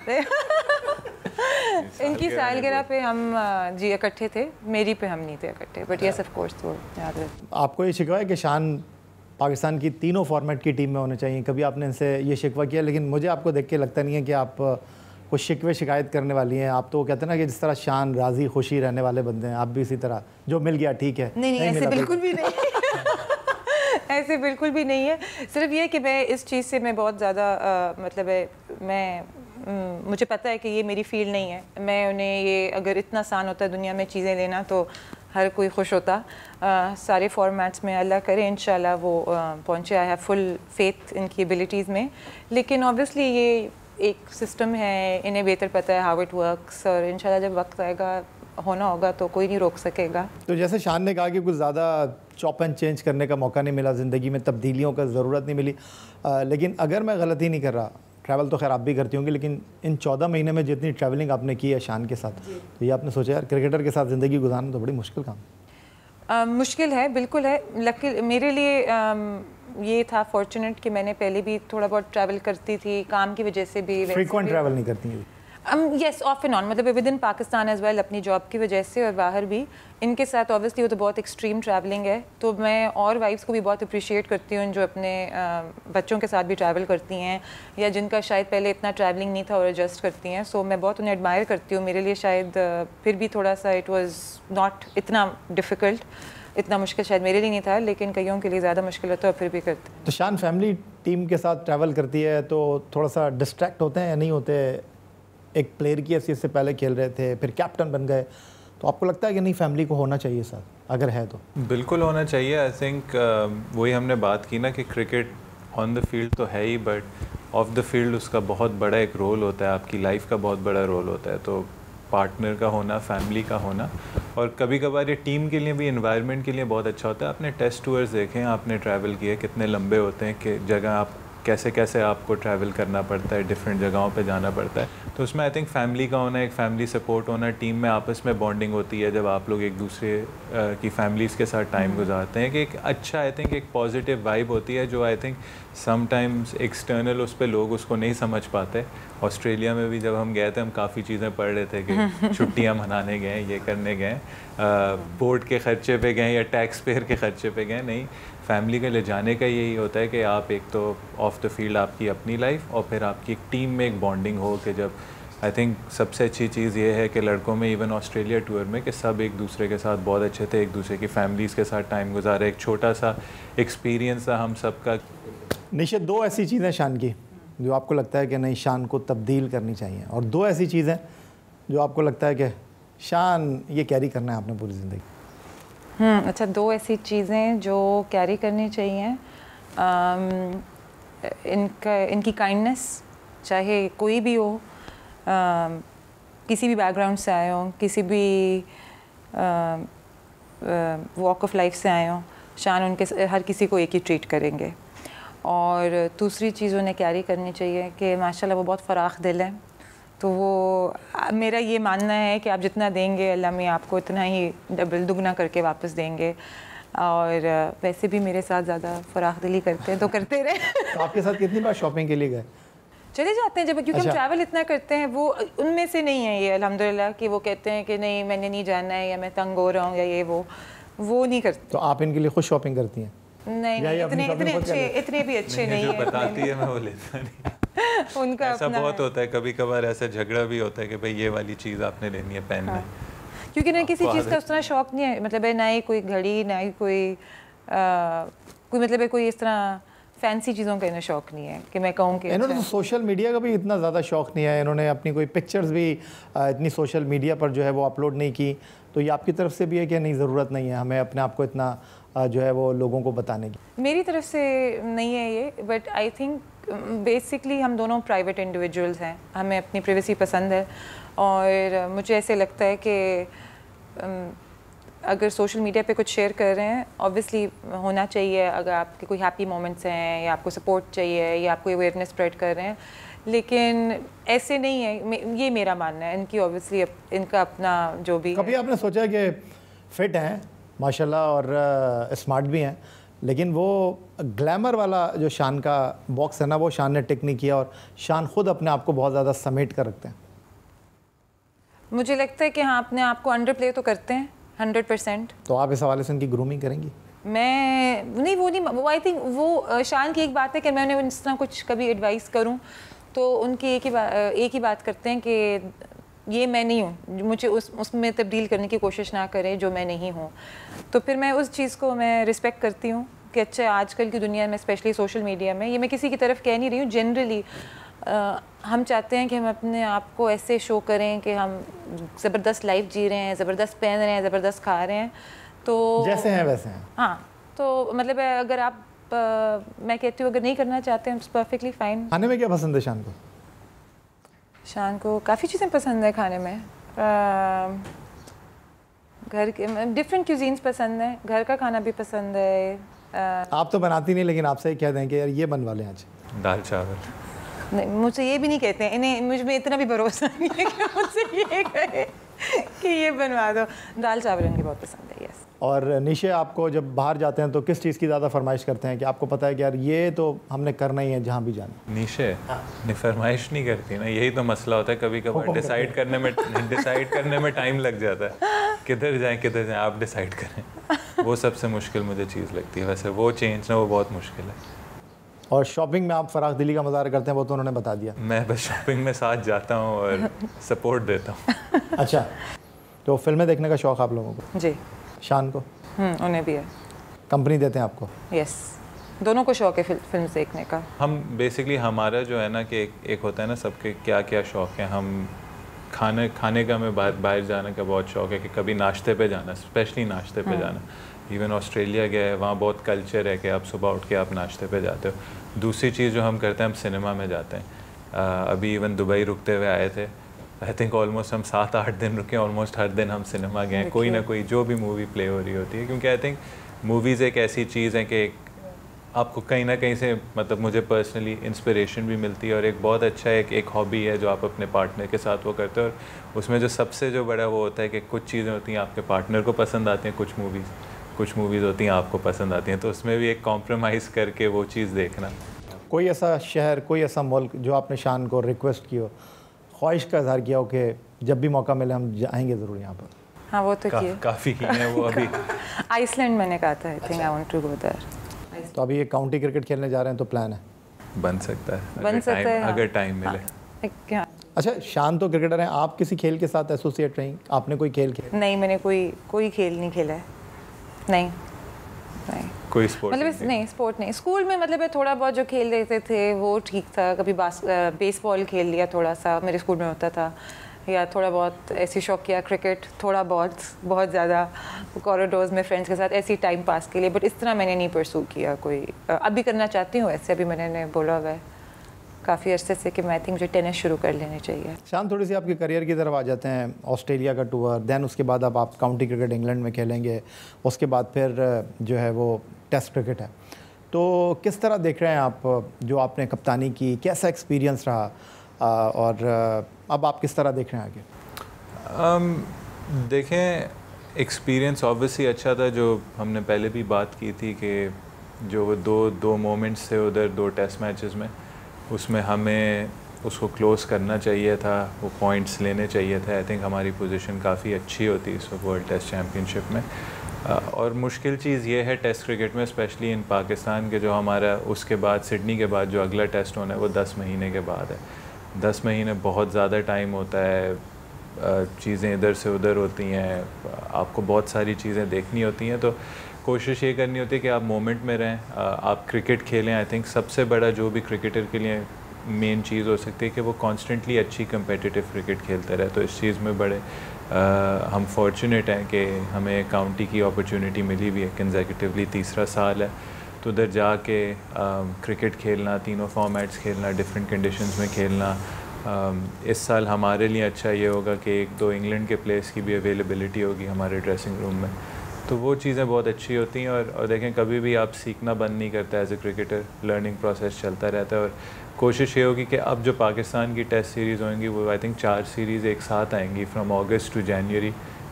इनकी सालगिरह पे हम जी इकट्ठे थे, मेरी पे हम नहीं थे इकट्ठे, बट यस ऑफ कोर्स वो याद है। आपको ये शिकवा है कि शान पाकिस्तान की तीनों फॉर्मेट की टीम में होने चाहिए? कभी आपने इनसे ये शिकवा किया? लेकिन मुझे आपको देख के लगता नहीं है कि आप कुछ शिकवे शिकायत करने वाली हैं। आप तो कहते हैं ना कि जिस तरह शान राज़ी खुशी रहने वाले बंदे हैं, आप भी इसी तरह जो मिल गया ठीक है। नहीं नहीं, ऐसे बिल्कुल भी नहीं ऐसे बिल्कुल भी नहीं है। सिर्फ ये कि मैं इस चीज़ से मैं बहुत ज़्यादा मतलब है, मैं म, मुझे पता है कि ये मेरी फील्ड नहीं है। मैं उन्हें ये, अगर इतना आसान होता है दुनिया में चीज़ें लेना तो हर कोई खुश होता। आ, सारे फॉर्मेट्स में अल्लाह करे इंशाल्लाह वो पहुँचे। आई हैव फुल फेथ इनकी एबिलिटीज़ में। लेकिन ऑब्वियसली ये एक सिस्टम है, इन्हें बेहतर पता है हाउ इट वर्क्स, और इंशाल्लाह जब वक्त आएगा होना होगा तो कोई नहीं रोक सकेगा। तो जैसे शान ने कहा कि कुछ ज़्यादा चॉप एंड चेंज करने का मौका नहीं मिला, ज़िंदगी में तब्दीलियों का ज़रूरत नहीं मिली, आ, लेकिन अगर मैं गलती नहीं कर रहा, ट्रैवल तो खैर आप भी करती होंगी, लेकिन इन चौदह महीने में जितनी ट्रैवलिंग आपने की है शान के साथ, तो ये आपने सोचा यार क्रिकेटर के साथ ज़िंदगी गुजारना तो बड़ी मुश्किल काम है। Uh, मुश्किल है, बिल्कुल है। लकी मेरे लिए um, ये था फॉर्चुनेट कि मैंने पहले भी थोड़ा बहुत ट्रैवल करती थी, काम की वजह से भी। फ्रीक्वेंट ट्रैवल नहीं करती हैं? यस ऑफ एंड ऑन, मतलब within Pakistan as well, अपनी जॉब की वजह से और बाहर भी। इनके साथ ऑब्वियसली वो तो बहुत एक्सट्रीम ट्रैवलिंग है, तो मैं और वाइफ्स को भी बहुत अप्रिशिएट करती हूँ जो अपने uh, बच्चों के साथ भी ट्रैवल करती हैं, या जिनका शायद पहले इतना ट्रैवलिंग नहीं था और एडजस्ट करती हैं। सो so, मैं बहुत उन्हें एडमायर करती हूँ। मेरे लिए शायद uh, फिर भी थोड़ा सा इट वाज नॉट इतना डिफ़िकल्ट, इतना मुश्किल शायद मेरे लिए नहीं था, लेकिन कईयों के लिए ज़्यादा मुश्किल होता है और फिर भी करते हैं। तो शान फैमिली टीम के साथ ट्रैवल करती है तो थोड़ा सा डिस्ट्रैक्ट होते हैं या नहीं होते? एक प्लेयर की हैसियत से पहले खेल रहे थे, फिर कैप्टन बन गए, तो आपको लगता है कि नहीं फैमिली को होना चाहिए साथ, अगर है तो? बिल्कुल होना चाहिए। आई थिंक uh, वही हमने बात की ना कि क्रिकेट ऑन द फील्ड तो है ही, बट ऑफ द फील्ड उसका बहुत बड़ा एक रोल होता है, आपकी लाइफ का बहुत बड़ा रोल होता है। तो पार्टनर का होना, फैमिली का होना, और कभी कभार ये टीम के लिए भी, एनवायरनमेंट के लिए बहुत अच्छा होता है। आपने टेस्ट टूर्स देखे, आपने ट्रैवल किए, कितने लंबे होते हैं, कि जगह आप कैसे कैसे आपको ट्रैवल करना पड़ता है, डिफरेंट जगहों पे जाना पड़ता है। तो उसमें आई थिंक फैमिली का होना, एक फैमिली सपोर्ट होना, टीम में आपस में बॉन्डिंग होती है जब आप लोग एक दूसरे की फैमिलीज़ के साथ टाइम गुजारते हैं, कि एक अच्छा आई थिंक एक पॉजिटिव वाइब होती है जो आई थिंक समटाइम्स एक्सटर्नल उस पर लोग उसको नहीं समझ पाते। ऑस्ट्रेलिया में भी जब हम गए थे, हम काफ़ी चीज़ें पढ़ रहे थे कि छुट्टियाँ मनाने गए, ये करने गए, बोर्ड के ख़र्चे पे गए या टैक्स पेयर के ख़र्चे पे गए। नहीं, फैमिली के लिए जाने का यही होता है कि आप एक तो ऑफ द फील्ड आपकी अपनी लाइफ, और फिर आपकी एक टीम में एक बॉन्डिंग हो, कि जब आई थिंक सबसे अच्छी चीज़ ये है कि लड़कों में इवन ऑस्ट्रेलिया टूर में कि सब एक दूसरे के साथ बहुत अच्छे थे, एक दूसरे की फैमिलीज़ के साथ टाइम गुजारे, एक छोटा सा एक्सपीरियंस था हम सबका। निशित, दो ऐसी चीज़ें शान की जो आपको लगता है कि नहीं शान को तब्दील करनी चाहिए, और दो ऐसी चीज़ें जो आपको लगता है कि शान ये कैरी करना है आपने पूरी ज़िंदगी? हम्म अच्छा, दो ऐसी चीज़ें जो कैरी करनी चाहिए, आम, इनका इनकी काइंडनेस, चाहे कोई भी हो, आम, किसी भी बैकग्राउंड से आए हों, किसी भी वॉक ऑफ लाइफ से आए हों, शान उनके हर किसी को एक ही ट्रीट करेंगे। और दूसरी चीज़ उन्हें कैरी करनी चाहिए कि माशाल्लाह वो बहुत फ़राख दिल है, तो वो मेरा ये मानना है कि आप जितना देंगे अल्लाह में आपको इतना ही डबल दुगना करके वापस देंगे। और वैसे भी मेरे साथ ज़्यादा फ़राख दिली करते हैं तो करते रहे। तो आपके साथ कितनी बार शॉपिंग के लिए गए? चले जाते हैं जब, क्योंकि अच्छा। हम ट्रैवल इतना करते हैं। वो उनमें से नहीं है ये अल्हम्दुलिल्लाह कि वो कहते हैं कि नहीं मैंने नहीं जाना है या मैं तंग हो रहा हूँ या ये वो वो नहीं करते। तो आप इनके लिए खुद शॉपिंग करती हैं? नहीं नहीं, इतने इतने अच्छे इतने भी अच्छे नहीं है। बताती है मैं वो लेता नहीं। उनका ऐसा बहुत होता है, कभी कभार ऐसा झगड़ा भी होता है कि भाई ये वाली चीज़ आपने लेनी है पेन में, क्योंकि ना किसी चीज़ का उस तरह शौक नहीं है, मतलब है ना ही कोई घड़ी, ना ही कोई कोई मतलब है कोई इस तरह फैंसी चीज़ों का इन्हें शौक नहीं है कि मैं कहूँ कि इन्होंने तो सोशल मीडिया का भी इतना ज़्यादा शौक नहीं है, इन्होंने अपनी कोई पिक्चर्स भी इतनी सोशल मीडिया पर जो है वो अपलोड नहीं की। तो ये आपकी तरफ से भी है कि नहीं ज़रूरत नहीं है हमें अपने आप को इतना जो है वो लोगों को बताने की? मेरी तरफ से नहीं है ये, बट आई थिंक बेसिकली हम दोनों प्राइवेट इंडिविजुअल्स हैं, हमें अपनी प्राइवेसी पसंद है। और मुझे ऐसे लगता है कि अगर सोशल मीडिया पे कुछ शेयर कर रहे हैं, ऑब्वियसली होना चाहिए, अगर आपके कोई हैप्पी मोमेंट्स हैं या आपको सपोर्ट चाहिए या आपको अवेयरनेस स्प्रेड कर रहे हैं, लेकिन ऐसे नहीं है, ये मेरा मानना है। इनकी ऑब्वियसली इनका अपना जो भी। कभी आपने सोचा कि फिट हैं माशाल्लाह और स्मार्ट भी हैं, लेकिन वो ग्लैमर वाला जो शान का बॉक्स है ना, वो शान ने टिक नहीं किया और शान खुद अपने आप को बहुत ज़्यादा समेट कर रखते हैं? मुझे लगता है कि हाँ, अपने आप को अंडर प्ले तो करते हैं हंड्रेड परसेंट। तो आप इस हवाले से उनकी ग्रूमिंग करेंगी? मैं नहीं, वो नहीं, वो आई थिंक वो शान की एक बात है कि मैं उन्हें इस तरह कुछ कभी एडवाइस करूं तो उनकी एक ही बात एक ही बात करते हैं कि ये मैं नहीं हूँ, मुझे उस उसमें तब्दील करने की कोशिश ना करें जो मैं नहीं हूँ। तो फिर मैं उस चीज़ को मैं रिस्पेक्ट करती हूँ कि अच्छा आजकल की दुनिया में, स्पेशली सोशल मीडिया में, ये मैं किसी की तरफ कह नहीं रही हूँ, जनरली हम चाहते हैं कि हम अपने आप को ऐसे शो करें कि हम ज़बरदस्त लाइफ जी रहे हैं, ज़बरदस्त पहन रहे हैं, ज़बरदस्त खा रहे हैं, तो जैसे हैं वैसे हैं। हाँ, तो मतलब अगर आप आ, मैं कहती हूँ अगर नहीं करना चाहते हैं, इट्स परफेक्टली फाइन। खाने में क्या पसंद है शान को? शान को काफ़ी चीज़ें पसंद है खाने में। आ, घर के डिफरेंट क्यूजीन्स पसंद है, घर का खाना भी पसंद है। आ, आप तो बनाती नहीं, लेकिन आपसे ही कह दें कि यार ये बनवा लें आज। दाल चावल। नहीं, मुझसे ये भी नहीं कहते हैं, इन्हें मुझ में इतना भी भरोसा नहीं है कि मुझसे ये कहे कि ये बनवा दो। दाल चावल इनकी बहुत पसंद है। यस। और निशे, आपको जब बाहर जाते हैं तो किस चीज़ की ज़्यादा फरमाइश करते हैं कि आपको पता है कि यार ये तो हमने करना ही है जहाँ भी जाना? निशे नहीं फरमाइश नहीं करती ना, यही तो मसला होता है। कभी कभार डिसाइड करने में डिसाइड करने में टाइम लग जाता है, किधर जाएं किधर जाएं, आप डिसाइड करें। वो सबसे मुश्किल मुझे चीज़ लगती है। वैसे वो चेंज ना वो बहुत मुश्किल है। और शॉपिंग में आप फराख दिली का मज़ार करते हैं, वो तो उन्होंने बता दिया। मैं बस शॉपिंग में साथ जाता हूँ और सपोर्ट देता हूँ। अच्छा, तो फिल्में देखने का शौक़ आप लोगों को? जी। शान को? हम्म, उन्हें भी है। कंपनी देते हैं आपको? यस, दोनों को शौक़ है फिल, फिल्म देखने का। हम बेसिकली हमारा जो है ना कि एक, एक होता है ना सबके क्या क्या शौक़ है। हम खाने खाने का हमें बाहर बाहर जाने का बहुत शौक़ है कि कभी नाश्ते पे जाना, स्पेशली नाश्ते पे जाना। इवन ऑस्ट्रेलिया गए हैं, वहाँ बहुत कल्चर है कि आप सुबह उठ के आप नाश्ते पे जाते हो। दूसरी चीज़ जो हम करते हैं, हम सिनेमा में जाते हैं। आ, अभी इवन दुबई रुकते हुए आए थे, आई थिंक ऑलमोस्ट हम सात आठ दिन रुके। ऑलमोस्ट हर दिन हम सिनेमा गए, कोई ना कोई जो भी मूवी प्ले हो रही होती है। क्योंकि आई थिंक मूवीज़ एक ऐसी चीज़ है कि आपको कहीं ना कहीं से, मतलब मुझे पर्सनली इंस्पिरेशन भी मिलती है और एक बहुत अच्छा एक एक हॉबी है जो आप अपने पार्टनर के साथ वो करते हो। और उसमें जो सबसे जो बड़ा वो होता है कि कुछ चीज़ें होती हैं आपके पार्टनर को पसंद आती हैं, कुछ मूवीज़ कुछ मूवीज़ होती हैं आपको पसंद आती हैं, तो उसमें भी एक कॉम्प्रोमाइज़ करके वो चीज़ देखना। कोई ऐसा शहर, कोई ऐसा मुल्क जो आपने शान को रिक्वेस्ट की हो, ख्वाहिश का इजहार किया हो कि जब भी मौका मिले हम जाएंगे ज़रूर यहाँ पर? हाँ, वो तो का, किए। काफ़ी की हैं वो अभी। आइसलैंड मैंने कहा था, I think I want to go there. तो अभी ये काउंटी क्रिकेट खेलने जा रहे हैं तो प्लान है? बन सकता है, बन सकता है, अगर टाइम मिले। क्या? अच्छा, शान तो क्रिकेटर हैं, आप किसी खेल के साथ एसोसिएट रहीं? आपने कोई खेल खेला? नहीं, मैंने कोई कोई खेल नहीं खेला है। नहीं नहीं कोई स्पोर्ट मतलब नहीं, नहीं स्पोर्ट नहीं। स्कूल में मतलब थोड़ा बहुत जो खेल लेते थे वो ठीक था। कभी बास बेसबॉल खेल लिया थोड़ा सा, मेरे स्कूल में होता था। या थोड़ा बहुत ऐसी शौक किया, क्रिकेट थोड़ा बहुत, बहुत ज़्यादा कॉरिडोर्स में फ्रेंड्स के साथ ऐसी टाइम पास के लिए। बट इस तरह मैंने नहीं परसू किया कोई। अभी करना चाहती हूँ ऐसे, अभी मैंने बोला हुआ है काफ़ी अरसे से कि मैं आई थिंक मुझे टेनिस शुरू कर लेनी चाहिए। शान, थोड़ी सी आपके करियर की तरफ आ जाते हैं। ऑस्ट्रेलिया का टूर, दैन उसके बाद अब आप काउंटी क्रिकेट इंग्लैंड में खेलेंगे, उसके बाद फिर जो है वो टेस्ट क्रिकेट है। तो किस तरह देख रहे हैं आप जो आपने कप्तानी की, कैसा एक्सपीरियंस रहा और अब आप किस तरह देख रहे हैं आगे? um, देखें, एक्सपीरियंस ऑब्वियसली अच्छा था। जो हमने पहले भी बात की थी कि जो वो दो दो मोमेंट्स थे उधर दो टेस्ट मैचेस में, उसमें हमें उसको क्लोज़ करना चाहिए था, वो पॉइंट्स लेने चाहिए थे। आई थिंक हमारी पोजीशन काफ़ी अच्छी होती इस वक्त वर्ल्ड टेस्ट चैम्पियनशिप में। और मुश्किल चीज़ ये है टेस्ट क्रिकेट में, स्पेशली इन पाकिस्तान के, जो हमारा उसके बाद सिडनी के बाद जो अगला टेस्ट होना है वो दस महीने के बाद है। दस महीने बहुत ज़्यादा टाइम होता है, चीज़ें इधर से उधर होती हैं, आपको बहुत सारी चीज़ें देखनी होती हैं। तो कोशिश ये करनी होती है कि आप मोमेंट में रहें, आप क्रिकेट खेलें। आई थिंक सबसे बड़ा जो भी क्रिकेटर के लिए मेन चीज़ हो सकती है कि वो कॉन्स्टेंटली अच्छी कम्पिटिटिव क्रिकेट खेलते रहे। तो इस चीज़ में बड़े आ, हम फॉर्चुनेट हैं कि हमें काउंटी की अपॉर्चुनिटी मिली हुई है, कंसेक्यूटिवली तीसरा साल है। तो उधर जाके क्रिकेट खेलना, तीनों फॉर्मेट्स खेलना, डिफरेंट कंडीशंस में खेलना, आ, इस साल हमारे लिए अच्छा ये होगा कि एक दो इंग्लैंड के प्लेयर्स की भी अवेलेबिलिटी होगी हमारे ड्रेसिंग रूम में। तो वो चीज़ें बहुत अच्छी होती हैं। और, और देखें, कभी भी आप सीखना बंद नहीं करता as a cricketer, learning process चलता रहता है। और कोशिश ये होगी कि अब जो पाकिस्तान की टेस्ट सीरीज़ होंगी वो आई थिंक चार सीरीज़ एक साथ आएंगी फ्रॉम अगस्त टू जनवरी,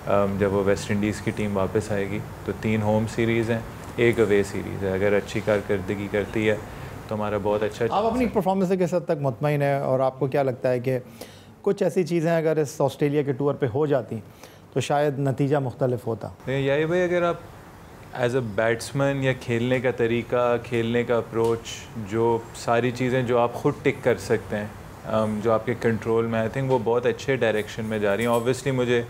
जब वो वेस्ट इंडीज़ की टीम वापस आएगी। तो तीन होम सीरीज़ हैं, एक अवे सीरीज़ है। अगर अच्छी कारकर्दगी करती है तो हमारा बहुत अच्छा। आप अपनी परफॉर्मेंस से किस हद तक मुतमईन है और आपको क्या लगता है कि कुछ ऐसी चीज़ें अगर इस ऑस्ट्रेलिया के टूर पे हो जाती तो शायद नतीजा मुख्तलिफ होता? यही भाई, अगर आप एज अ बैट्समैन या खेलने का तरीका, खेलने का अप्रोच, जो सारी चीज़ें जो आप ख़ुद टिक कर सकते हैं, um, जो आपके कंट्रोल में, आई थिंक वो बहुत अच्छे डायरेक्शन में जा रही हैं। ऑब्वियसली मुझे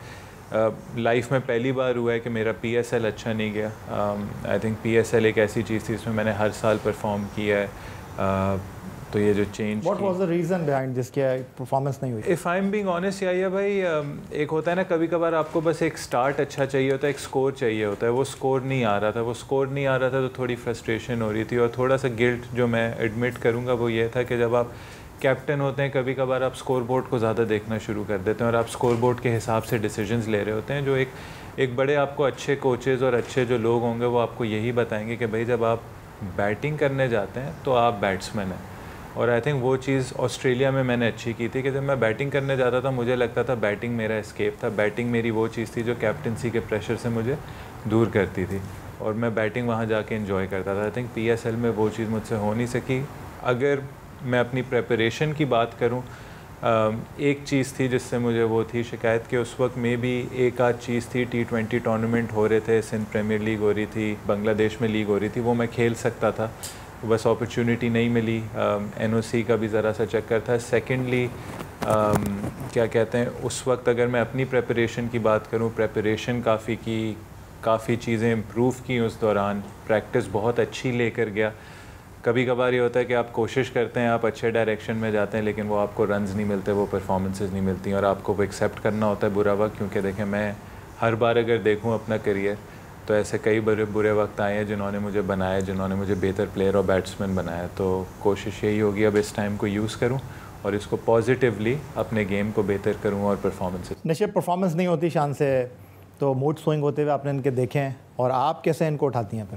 लाइफ uh, में पहली बार हुआ है कि मेरा पीएसएल अच्छा नहीं गया। आई थिंक पीएसएल एक ऐसी चीज़ थी इसमें मैंने हर साल परफॉर्म किया है। uh, तो ये जो change, what was the reason behind जिसके परफॉर्मेंस नहीं हुई? If I am being honest या भाई, एक होता है ना कभी कभार आपको बस एक स्टार्ट अच्छा चाहिए होता है, एक स्कोर चाहिए होता है। वो स्कोर नहीं आ रहा था, वो स्कोर नहीं आ रहा था तो थोड़ी फ्रस्ट्रेशन हो रही थी। और थोड़ा सा गिल्ट जो मैं एडमिट करूँगा वो ये था कि जब आप कैप्टन होते हैं कभी कभार आप स्कोर बोर्ड को ज़्यादा देखना शुरू कर देते हैं और आप स्कोर बोर्ड के हिसाब से डिसीजंस ले रहे होते हैं। जो एक एक बड़े आपको अच्छे कोचेज़ और अच्छे जो लोग होंगे वो आपको यही बताएंगे कि भाई जब आप बैटिंग करने जाते हैं तो आप बैट्समैन हैं, और आई थिंक वो चीज़ ऑस्ट्रेलिया में मैंने अच्छी की थी कि जब मैं बैटिंग करने जाता था मुझे लगता था बैटिंग मेरा एस्केप था, बैटिंग मेरी वो चीज़ थी जो कैप्टनसी के प्रेशर से मुझे दूर करती थी और मैं बैटिंग वहाँ जाके एंजॉय करता था। आई थिंक पीएसएल में वो चीज़ मुझसे हो नहीं सकी। अगर मैं अपनी प्रेपरेशन की बात करूँ, एक चीज़ थी जिससे मुझे वो थी शिकायत कि उस वक्त में भी एक आध चीज़ थी, टी ट्वेंटी टूर्नामेंट हो रहे थे, सिंध प्रीमियर लीग हो रही थी, बांग्लादेश में लीग हो रही थी, वो मैं खेल सकता था, बस अपॉर्चुनिटी नहीं मिली। एनओसी का भी ज़रा सा चक्कर था। सेकेंडली क्या कहते हैं, उस वक्त अगर मैं अपनी प्रेपरेशन की बात करूं, प्रेपरेशन काफ़ी की, काफ़ी चीज़ें इम्प्रूव की उस दौरान, प्रैक्टिस बहुत अच्छी लेकर गया। कभी कभार ये होता है कि आप कोशिश करते हैं, आप अच्छे डायरेक्शन में जाते हैं, लेकिन वो आपको रन्स नहीं मिलते, वो परफॉर्मेंसेस नहीं मिलती और आपको वो एक्सेप्ट करना होता है बुरा वक्त। क्योंकि देखें, मैं हर बार अगर देखूं अपना करियर तो ऐसे कई बुरे बुरे वक्त आए हैं जिन्होंने मुझे बनाया, जिन्होंने मुझे बेहतर प्लेयर और बैट्समैन बनाया। तो कोशिश यही होगी अब इस टाइम को यूज़ करूं और इसको पॉजिटिवली अपने गेम को बेहतर करूं और परफॉर्मेंस। नशे परफॉर्मेंस नहीं होती शान से, तो मूड स्विंग होते हुए आपने इनके देखे हैं, और आप कैसे इनको उठाती हैं फिर?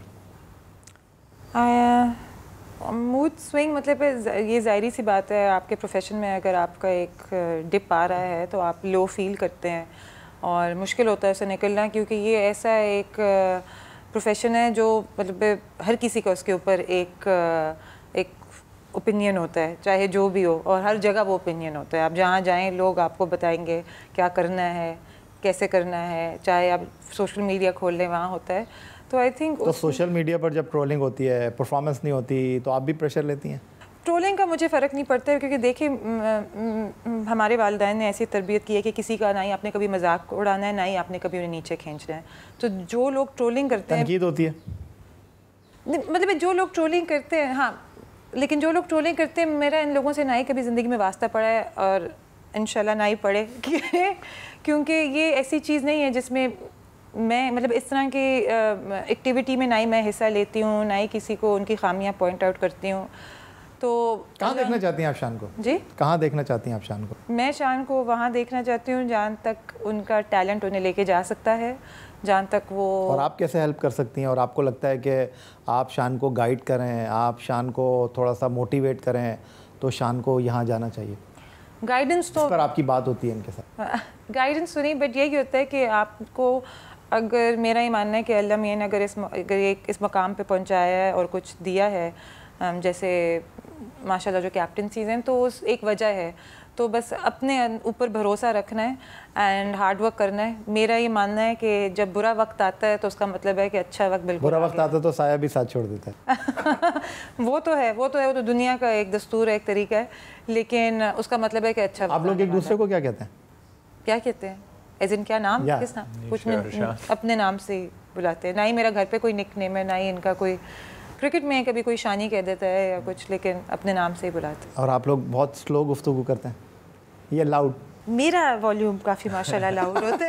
मूड uh, स्विंग मतलब ये ज़ाहिरी सी बात है, आपके प्रोफेशन में अगर आपका एक डिप आ रहा है तो आप लो फील करते हैं और मुश्किल होता है उससे निकलना, क्योंकि ये ऐसा एक प्रोफेशन है जो मतलब हर किसी का उसके ऊपर एक एक ओपिनियन होता है, चाहे जो भी हो, और हर जगह वो ओपिनियन होता है। आप जहाँ जाएं लोग आपको बताएंगे क्या करना है, कैसे करना है, चाहे आप सोशल मीडिया खोल लें वहाँ होता है। तो आई थिंक तो सोशल मीडिया पर जब ट्रोलिंग होती है, परफॉर्मेंस नहीं होती, तो आप भी प्रेशर लेती हैं? ट्रोलिंग का मुझे फ़र्क नहीं पड़ता है, क्योंकि देखिए हमारे वालिदैन ने ऐसी तरबियत की है कि किसी का ना ही आपने कभी मजाक उड़ाना है, ना ही आपने कभी उन्हें नीचे खींचना है। तो जो लोग ट्रोलिंग करते हैं, तनकीद होती है, मतलब जो लोग ट्रोलिंग करते हैं, हाँ, लेकिन जो लोग ट्रोलिंग करते हैं, मेरा इन लोगों से ना ही कभी ज़िंदगी में वास्ता पड़ा है और इंशाल्लाह ना ही पड़े क्योंकि ये ऐसी चीज़ नहीं है जिसमें मैं मतलब इस तरह की एक्टिविटी में ना ही मैं हिस्सा लेती हूँ, ना ही किसी को उनकी खामियां पॉइंट आउट करती हूँ। तो कहाँ देखना चाहती हैं आप शान को? जी, कहाँ देखना चाहती हैं आप शान को? मैं शान को वहाँ देखना चाहती हूँ जहाँ तक उनका टैलेंट उन्हें लेके जा सकता है, जहाँ तक वो। और आप कैसे हेल्प कर सकती हैं? और आपको लगता है कि आप शान को गाइड करें, आप शान को थोड़ा सा मोटिवेट करें, तो शान को यहाँ जाना चाहिए? गाइडेंस तो पर आपकी बात होती है इनके साथ? गाइडेंस तो नहीं, बट यही होता है कि आपको, अगर मेरा ये मानना है कि अल्लाह मियां ने अगर इस अगर ये इस मकाम पे पहुंचाया है और कुछ दिया है, जैसे माशाल्लाह जो कैप्टनसीज़ हैं, तो उस एक वजह है। तो बस अपने ऊपर भरोसा रखना है एंड हार्ड वर्क करना है। मेरा ये मानना है कि जब बुरा वक्त आता है तो उसका मतलब है कि अच्छा वक्त बिल्कुल। बुरा वक्त आता है तो साया भी साथ छोड़ देता है वो तो है, वो तो है, वो तो दुनिया का एक दस्तूर है, एक तरीका है, लेकिन उसका मतलब है कि अच्छा। आप लोग एक दूसरे को क्या कहते हैं? क्या कहते हैं? एज इन क्या नाम? किस नाम? कुछ नहीं, अपने नाम से ही बुलाते हैं। ना ही मेरा घर पे कोई निक नेम है, ना ही इनका कोई। क्रिकेट में कभी कोई शानी कह देता है या कुछ, लेकिन अपने नाम से ही बुलाते हैं। और आप लोग बहुत स्लो गुफ्तगू करते हैं, ये लाउड? मेरा वॉल्यूम काफ़ी माशाल्लाह लाउड होता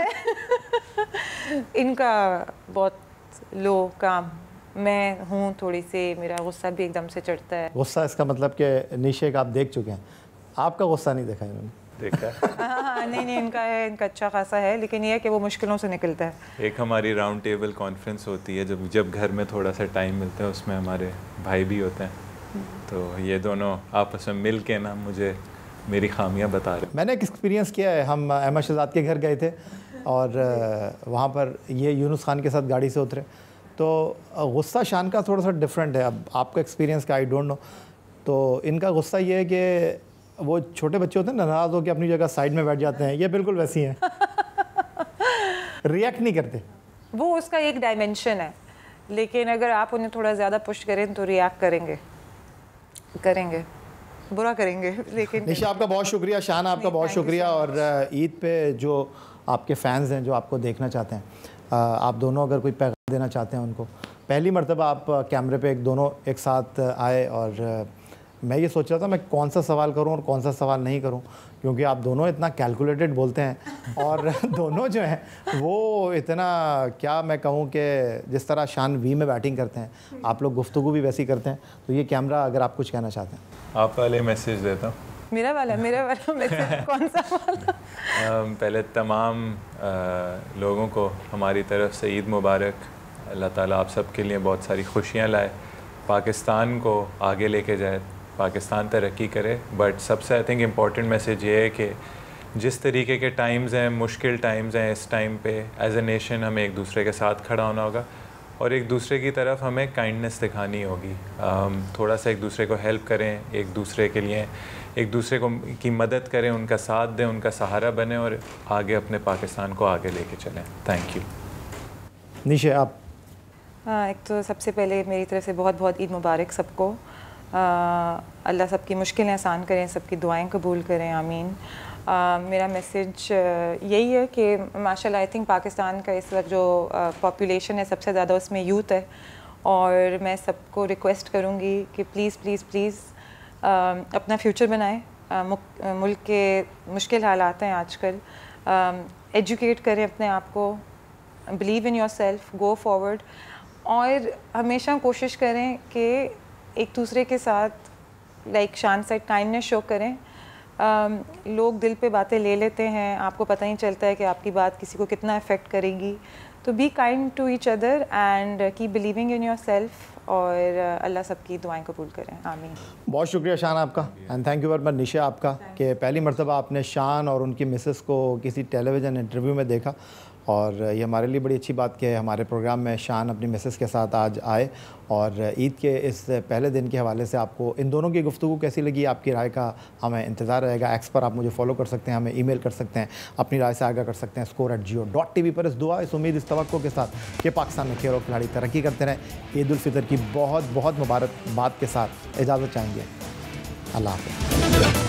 है इनका बहुत लो काम। मैं हूँ थोड़ी सी, मेरा गुस्सा भी एकदम से चढ़ता है। गुस्सा, इसका मतलब कि निशे का आप देख चुके हैं, आपका गुस्सा नहीं देखा इन्होंने? देखा है हाँ हाँ, नहीं नहीं, इनका है, इनका अच्छा खासा है, लेकिन ये है कि वो मुश्किलों से निकलता है। एक हमारी राउंड टेबल कॉन्फ्रेंस होती है जब जब घर में थोड़ा सा टाइम मिलता है, उसमें हमारे भाई भी होते हैं, तो ये दोनों आपस में मिल के ना मुझे मेरी खामियां बता रहे। मैंने एक एक्सपीरियंस किया है, हम अहमद शहजाद के घर गए थे और वहाँ पर ये यूनुस खान के साथ गाड़ी से उतरे, तो गुस्सा शान का थोड़ा सा डिफरेंट है। अब आपका एक्सपीरियंस का आई डोंट नो। तो इनका गुस्सा ये है कि वो छोटे बच्चे होते हैं, नाराज़ होकर अपनी जगह साइड में बैठ जाते हैं, ये बिल्कुल वैसी हैं रिएक्ट नहीं करते। वो उसका एक डायमेंशन है, लेकिन अगर आप उन्हें थोड़ा ज़्यादा पुश करें तो रिएक्ट करेंगे करेंगे बुरा करेंगे। लेकिन निशा, आपका बहुत शुक्रिया, शान आपका बहुत शुक्रिया। और ईद पे जो आपके फ़ैन्स हैं, जो आपको देखना चाहते हैं, आप दोनों अगर कोई पैगाम देना चाहते हैं उनको, पहली मरतबा आप कैमरे पे एक दोनों एक साथ आए और मैं ये सोच रहा था मैं कौन सा सवाल करूं और कौन सा सवाल नहीं करूं, क्योंकि आप दोनों इतना कैलकुलेटेड बोलते हैं और दोनों जो हैं वो इतना, क्या मैं कहूं कि जिस तरह शान वी में बैटिंग करते हैं, आप लोग गुफ्तगू भी वैसी करते हैं। तो ये कैमरा, अगर आप कुछ कहना चाहते हैं। आप वाले मैसेज देता हूँ। मेरा वाला मेरा वाला मैसेज कौन सा वाला? पहले तमाम लोगों को हमारी तरफ से ईद मुबारक। अल्लाह ताला आप सब के लिए बहुत सारी खुशियाँ लाए, पाकिस्तान को आगे लेके जाए, पाकिस्तान तरक्की करे। बट सबसे आई थिंक इम्पॉर्टेंट मैसेज ये है कि जिस तरीके के टाइम्स हैं, मुश्किल टाइम्स हैं, इस टाइम पे एज ए नेशन हमें एक दूसरे के साथ खड़ा होना होगा और एक दूसरे की तरफ हमें काइंडनेस दिखानी होगी। um, थोड़ा सा एक दूसरे को हेल्प करें, एक दूसरे के लिए एक दूसरे को की मदद करें, उनका साथ दें, उनका सहारा बने और आगे अपने पाकिस्तान को आगे लेके चलें। Thank you. निशे आप? हाँ, एक तो सबसे पहले मेरी तरफ से बहुत बहुत ईद मुबारक सबको। अल्लाह सबकी मुश्किलें आसान करें, सबकी दुआएं कबूल करें, आमीन। Uh, मेरा मैसेज uh, यही है कि माशाल्लाह आई थिंक पाकिस्तान का इस वक्त जो पॉपुलेशन uh, है सबसे ज़्यादा उसमें यूथ है और मैं सबको रिक्वेस्ट करूँगी कि प्लीज़ प्लीज़ प्लीज़ uh, अपना फ्यूचर बनाएं। uh, मुल्क के मुश्किल हालात हैं आजकल, एजुकेट uh, करें अपने आप को, believe in yourself, go forward और हमेशा कोशिश करें कि एक दूसरे के साथ like Shan side kindness show करें। Um, लोग दिल पे बातें ले लेते हैं, आपको पता नहीं चलता है कि आपकी बात किसी को कितना इफ़ेक्ट करेगी। तो be kind to each other and keep believing in yourself और अल्लाह सबकी दुआएं कबूल करें, आमीन। बहुत शुक्रिया शान आपका and thank you very much Nisha आपका कि पहली मरतबा आपने शान और उनकी मिसेस को किसी टेलीविज़न इंटरव्यू में देखा और ये हमारे लिए बड़ी अच्छी बात कि हमारे प्रोग्राम में शान अपनी मिसेस के साथ आज आए और ईद के इस पहले दिन के हवाले से आपको इन दोनों की गुफ्तगू कैसी लगी, आपकी राय का हमें इंतज़ार रहेगा। एक्स पर आप मुझे फॉलो कर सकते हैं, हमें ईमेल कर सकते हैं, अपनी राय से आगाह कर सकते हैं score at Jio dot T V पर। इस दुआ, इस उम्मीद, इस तवक्को के साथ कि पाकिस्तान में खेल और खिलाड़ी तरक्की करते रहें, ईद उल फितर की बहुत बहुत मुबारकबाद के साथ इजाज़त चाहेंगे। अल्लाह हाफ़िज़।